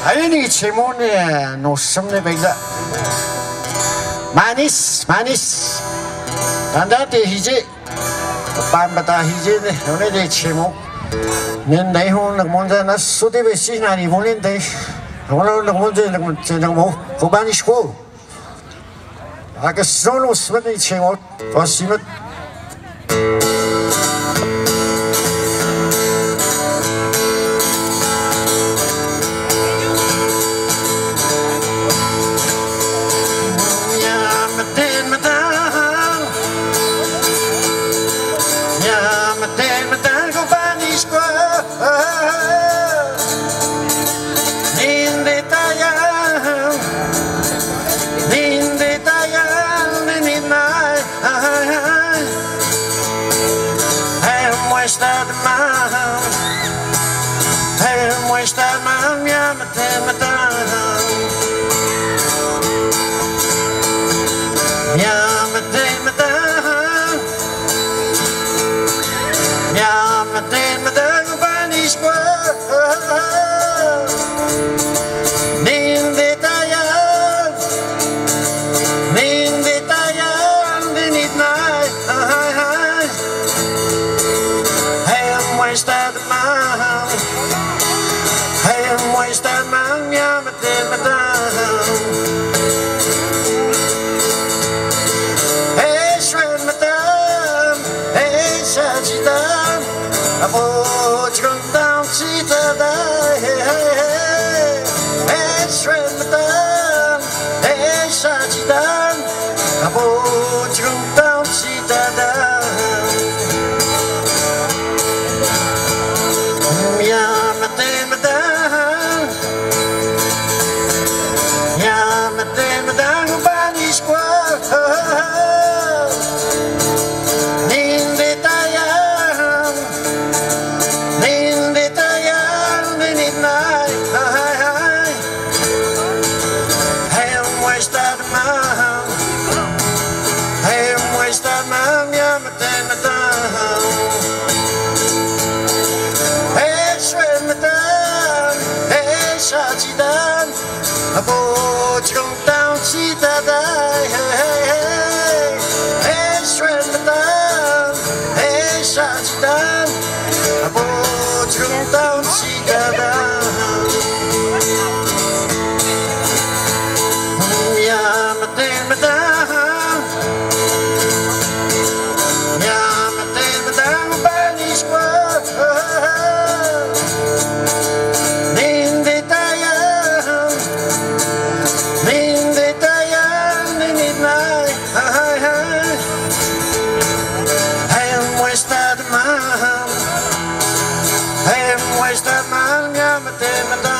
ini cemone no semne bela manis tanda te hije pan bata hije ne one de cemo nen dai hon nak monza na sudi besi na ni volen dai ono nak monza nak mo ko bani sko aga solo smene cemo pasimet Wasted man, yeah,